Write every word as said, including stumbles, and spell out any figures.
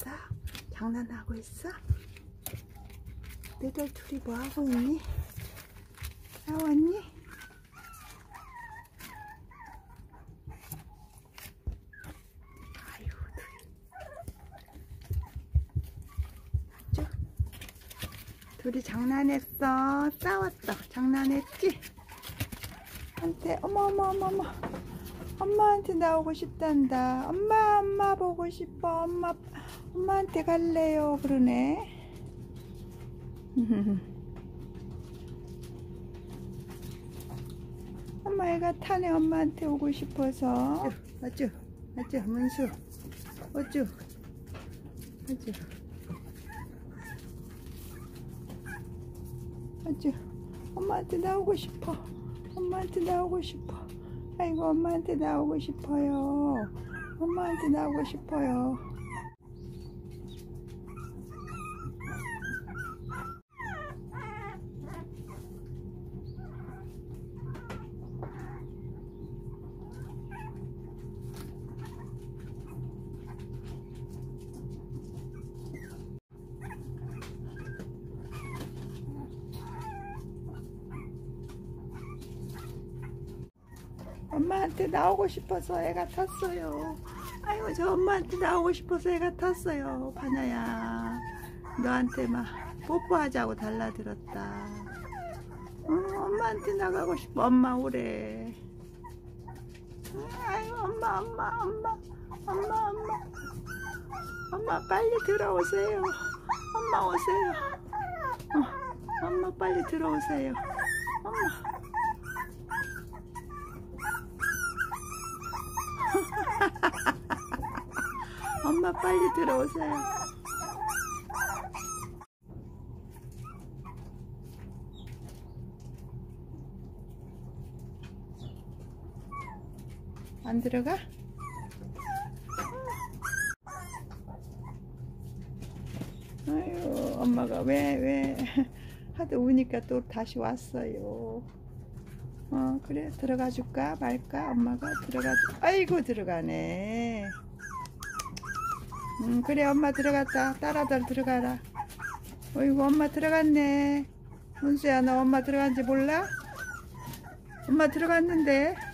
있어? 장난하고 있어? 너희들 둘이 뭐하고 있니? 싸웠니? 아유, 둘이. 둘이 장난했어. 싸웠어. 장난했지? 한테 어머 어머 어머 어머 엄마한테 나오고 싶단다. 엄마 엄마 보고 싶어. 엄마 엄마한테 갈래요. 그러네. 엄마 애가 타네. 엄마한테 오고 싶어서. 어쭈 어쭈 문수 어쭈 어쭈 어쭈 엄마한테 나오고 싶어. 엄마한테 나오고 싶어. 아이고 엄마한테 나오고 싶어요. 엄마한테 나오고 싶어요. 엄마한테 나오고 싶어서 애가 탔어요. 아이고 저 엄마한테 나오고 싶어서 애가 탔어요. 파냐야 너한테 막 뽀뽀하자고 달라들었다. 응, 엄마한테 나가고 싶어. 엄마 오래. 응, 아이고 엄마 엄마 엄마 엄마 엄마 엄마 빨리 들어오세요. 엄마 오세요. 어, 엄마 빨리 들어오세요. 엄마 엄마 빨리 들어오세요. 안 들어가? 아유 엄마가 왜 왜 하도 우니까 또 다시 왔어요. 어 그래 들어가 줄까 말까? 엄마가 들어가 줄. 아이고 들어가네. 음 그래 엄마 들어갔다. 따라들 들어가라. 어이구 엄마 들어갔네. 문수야 너 엄마 들어간지 몰라? 엄마 들어갔는데.